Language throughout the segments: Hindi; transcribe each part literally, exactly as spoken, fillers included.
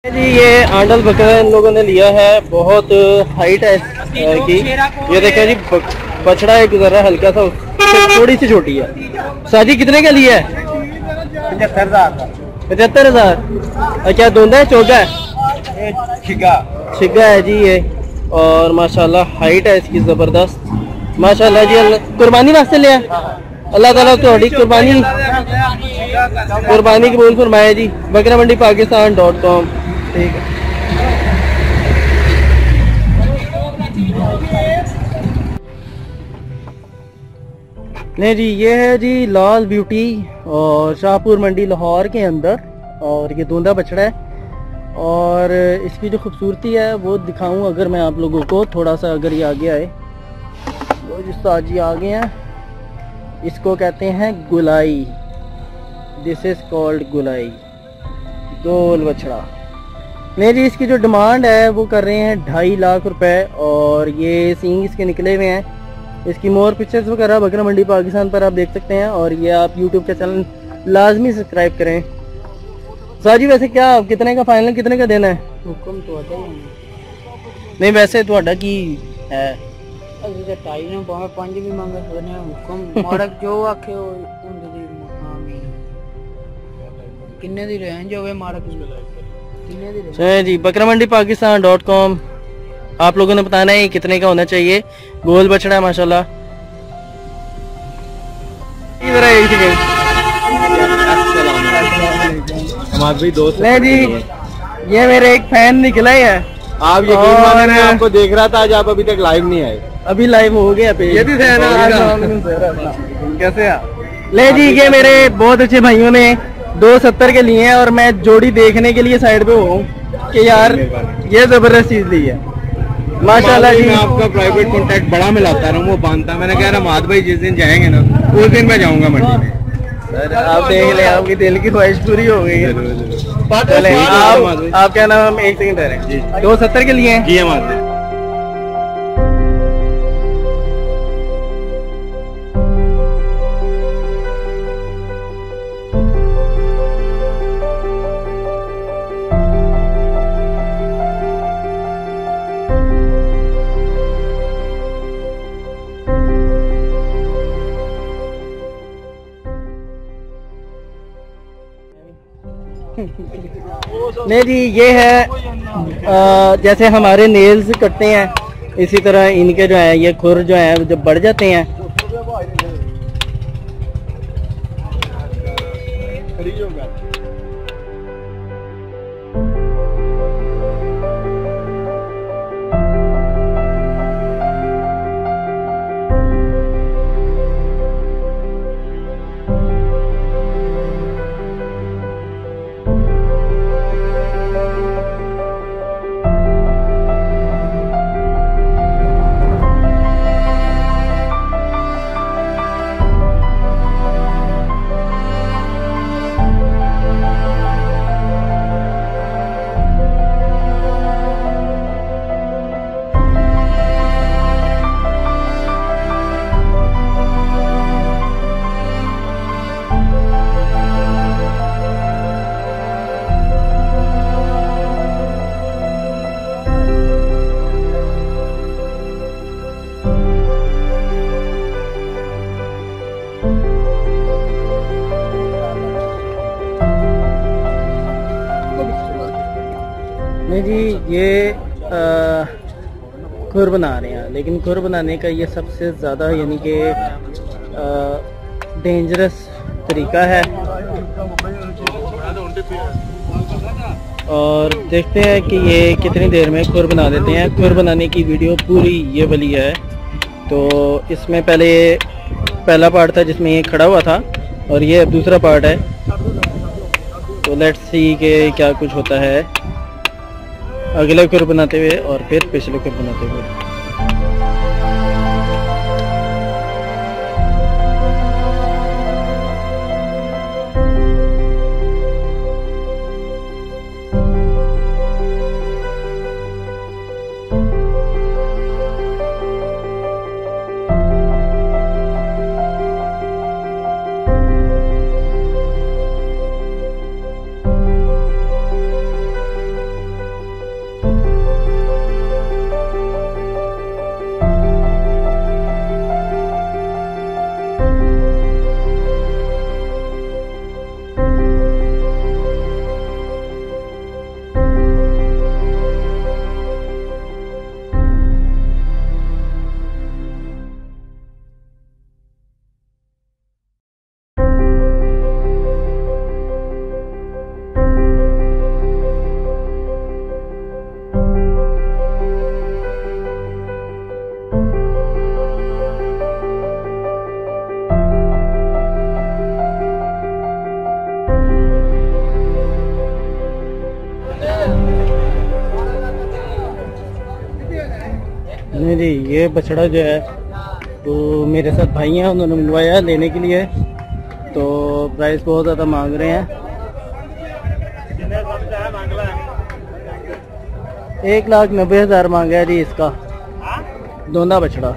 जी ये आंडल बकरा इन लोगों ने लिया है, बहुत हाइट है की। ये देखें जी बछड़ा एक जरा हल्का सा थोड़ी सी छोटी है। शादी कितने का लिया है? पचहत्तर हजार पचहत्तर हजार क्या दोंदा है चौका है? छिगा छिगा है जी ये। और माशाल्लाह हाइट है इसकी जबरदस्त माशाल्लाह जी। कुर्बानी वास्ते लिया, अल्लाह ताला थोड़ी कुर्बानी कुर्बानी कबूल फरमाए जी। बकरा मंडी पाकिस्तान डॉट कॉम। ठीक है नहीं जी, ये है जी लाल ब्यूटी और शाहपुर मंडी लाहौर के अंदर। और ये दूंदा बछड़ा है और इसकी जो खूबसूरती है वो दिखाऊं अगर मैं आप लोगों को थोड़ा सा, अगर ये आगे आए वो जो साजी आगे हैं, इसको कहते हैं गुलाई। दिस इज कॉल्ड गुलाई, गोल बछड़ा। नहीं जी, इसकी जो डिमांड है वो कर रहे हैं ढाई लाख रुपए और ये सींग इसके निकले हुए हैं। इसकी मोर पिक्चर्स वगैरह बकरा मंडी पाकिस्तान पर आप देख सकते हैं और ये आप यूट्यूब का चैनल लाजमी सब्सक्राइब करें। साजी वैसे क्या कितने का फाइनल कितने का देना है? हुक्म तो आता ही नहीं, वैसे ਤੁਹਾਡਾ ਕੀ है? ਅਸੀਂ ਤਾਂ ਢਾਈ ਨੂੰ ਭਾਵੇਂ ਪੰਜ ਵੀ ਮੰਗ ਸਕਦੇ ਹਾਂ। ਹੁਕਮ ਮਾਰਕ ਜੋ ਆਖੇ ਉਹਦੇ ਦੀ ਮਾਮੀ ਕਿੰਨੇ ਦੀ ਰੇਂਜ ਹੋਵੇ ਮਾਰਕ कितने दी रेंज जी। बकरा मंडी पाकिस्तान डॉट कॉम। आप लोगों ने बताना है कितने का होना चाहिए। गोल बछड़ा है माशाल्लाह। हमारे दोस्त नहीं जी, ये मेरे एक फैन निकला ही है। आप यकीन माने मैं आपको देख रहा था, आज आप अभी तक लाइव नहीं आए। अभी लाइव हो गया पे। ये भी फैन है कैसे आप? ले जी, ये मेरे बहुत अच्छे भाइयों ने दो सत्तर के लिए हैं और मैं जोड़ी देखने के लिए साइड पे हूँ कि यार ये जबरदस्त चीज ली है माशाल्लाह जी। मैं आपका प्राइवेट कांटेक्ट बड़ा मिलाता रहा हूँ, वो बांधता। मैंने कह रहा माद भाई जिस दिन जाएंगे ना उस दिन मैं जाऊंगा मंडी में। सर आप देख ले, आपकी दिल की ख्वाहिश पूरी हो गई है। चले आप, आप क्या नाम? एक सेकंड रह रहे हैं। दो सत्तर के लिए जी हमारे नहीं जी, ये है आ, जैसे हमारे नेल्स कटते हैं इसी तरह इनके जो है ये खुर जो है जब बढ़ जाते हैं नहीं जी, ये खुर बना रहे हैं, लेकिन खुर बनाने का ये सबसे ज़्यादा यानी कि डेंजरस तरीका है। और देखते हैं कि ये कितनी देर में खुर बना देते हैं। खुर बनाने की वीडियो पूरी ये वाली है। तो इसमें पहले पहला पार्ट था जिसमें ये खड़ा हुआ था और ये अब दूसरा पार्ट है। तो लेट्स सी के क्या कुछ होता है अगले खुर बनाते हुए और फिर पिछले खुर बनाते हुए। नहीं जी, ये बछड़ा जो है तो मेरे साथ भाई हैं, उन्होंने मंगवाया है लेने के लिए। तो प्राइस बहुत ज़्यादा मांग रहे हैं, एक लाख नब्बे हज़ार मांगा है जी इसका धोंदा बछड़ा।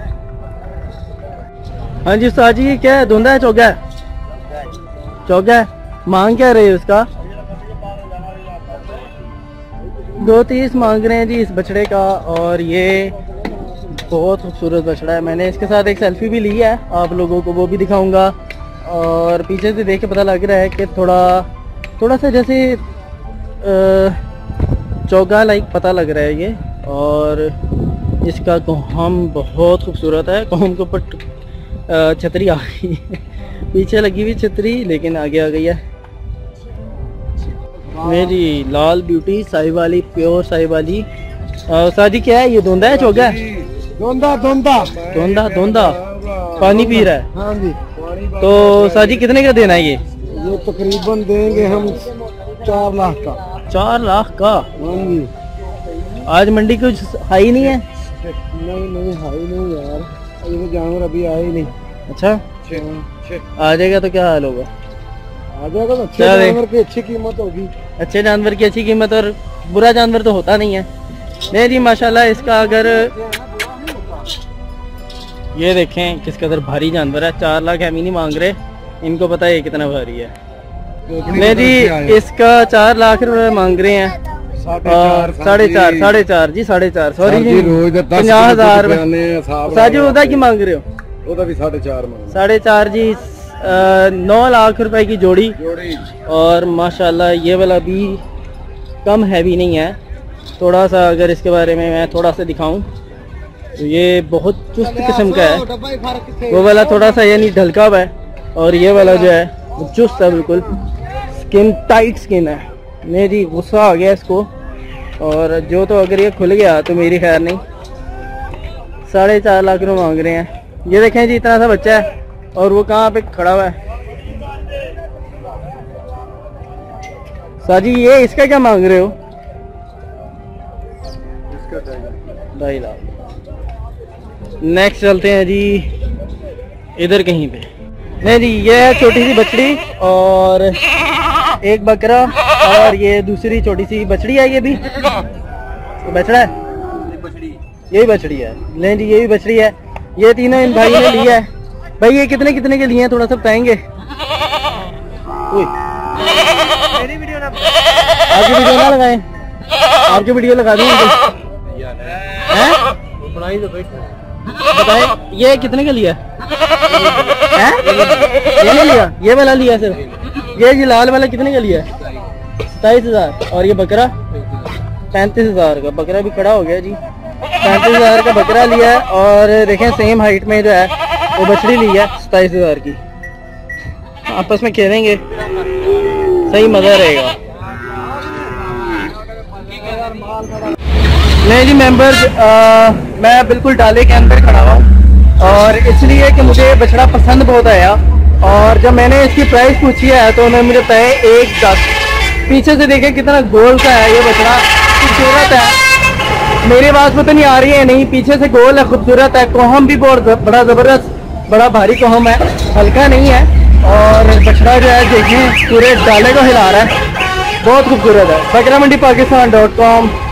हाँ जी उस्ताद जी, क्या है, धोंदा है चौगा है? चौगा है। मांग क्या रहे उसका? दो तीस मांग रहे हैं जी इस बछड़े का। और ये बहुत खूबसूरत बछड़ा है। मैंने इसके साथ एक सेल्फी भी ली है, आप लोगों को वो भी दिखाऊंगा। और पीछे से देख के पता लग रहा है कि थोड़ा थोड़ा सा जैसे चौगा लाइक पता लग रहा है ये। और इसका कोहम बहुत खूबसूरत है। कोहम के ऊपर छतरी आ गई पीछे लगी हुई छतरी, लेकिन आगे आ गई है। मेरी लाल ब्यूटी साहिवाली, प्योर साहिवाली। शादी क्या है ये, धोंदा है चौगा है? धोंदा धोंदा धोंदा धोंदा पानी पी रहा है। हाँ जी। तो साजी कितने का देना है ये? ये तकरीबन देंगे हम चार लाख का। चार लाख का? हाँ जी। आज मंडी कुछ हाई नहीं है? नहीं नहीं हाई नहीं यार, ये जानवर अभी आए ही नहीं। अच्छा, आ जाएगा तो क्या हाल होगा? आ जाएगा तो अच्छे जानवर की अच्छी कीमत होगी। अच्छे जानवर की अच्छी कीमत, और बुरा जानवर तो होता नहीं है। नहीं जी माशाल्लाह, इसका अगर ये देखें किस कदर भारी जानवर है। चार लाख एमी नहीं मांग रहे, इनको पता है कितना भारी है। नहीं जी, इसका चार लाख रुपए मांग रहे हैं। साढ़े चार साढ़े चार जी साढ़े चार सॉरी जी, पंजाह हजार साजू उदा की मांग रहे हो? भी साढ़े चार साढ़े चार जी, नौ लाख रुपए की जोड़ी। और माशाल्लाह ये वाला भी कम हैवी नहीं है। थोड़ा सा अगर इसके बारे में मैं थोड़ा सा दिखाऊं तो ये बहुत चुस्त किस्म का है। वो वाला थोड़ा सा यानी ढलका हुआ है, और ये वाला जो है वो चुस्त है बिल्कुल, स्किन टाइट स्किन है। मेरी गुस्सा आ गया इसको, और जो तो अगर ये खुल गया तो मेरी खैर नहीं। साढ़े चार लाख रुपये मांग रहे हैं। ये देखें जी, इतना सा बच्चा है और वो कहाँ पे खड़ा हुआ है। साजी ये इसका क्या मांग रहे हो? ढाई लाख। नेक्स्ट चलते हैं जी इधर कहीं पे। नहीं जी, ये है छोटी सी बछड़ी और एक बकरा, और ये दूसरी छोटी सी बछड़ी है। ये भी बछड़ा है, यही बछड़ी है। नहीं जी, ये भी बछड़ी है। ये तीनों इन भाई ने लिया है। भाई ये कितने कितने के लिए हैं, थोड़ा सा बताएंगे? मेरी वीडियो ना, आपकी वीडियो ना लगाएं, आपकी वीडियो लगा दी हैं? बताएं ये कितने का लिया है? ये नहीं लिया, ये वाला लिया सिर्फ। ये जी लाल वाला कितने का लिया? सताईस हजार। और ये बकरा पैंतीस हजार का। बकरा भी खड़ा हो गया जी। पैंतीस हजार का बकरा लिया है। और देखें सेम हाइट में जो है वो बछड़ी ली है सताईस हजार की। आपस में खेलेंगे, सही मजा रहेगा। नहीं जी मेंबर्स, मैं बिल्कुल डाले के अंदर खड़ा हुआ हूँ, और इसलिए कि मुझे बछड़ा पसंद बहुत आया। और जब मैंने इसकी प्राइस पूछी है तो उन्होंने मुझे बताया एक दस। पीछे से देखें कितना गोल का है ये बछड़ा, खूबसूरत है। मेरी आवाज़ में तो नहीं आ रही है, नहीं, पीछे से गोल है, खूबसूरत है। कोहम भी बहुत बड़ा ज़बरदस्त, बड़ा भारी कोहम है, हल्का नहीं है। और बछड़ा जो है देखें पूरे डाले को हिला रहा है, बहुत खूबसूरत है। बकरा मंडी पाकिस्तान डॉट कॉम